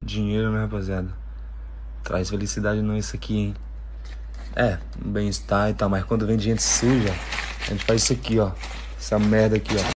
Dinheiro, né, rapaziada? Traz felicidade não isso aqui, hein? É, bem-estar e tal, mas quando vem de gente suja, a gente faz isso aqui, ó. Essa merda aqui, ó.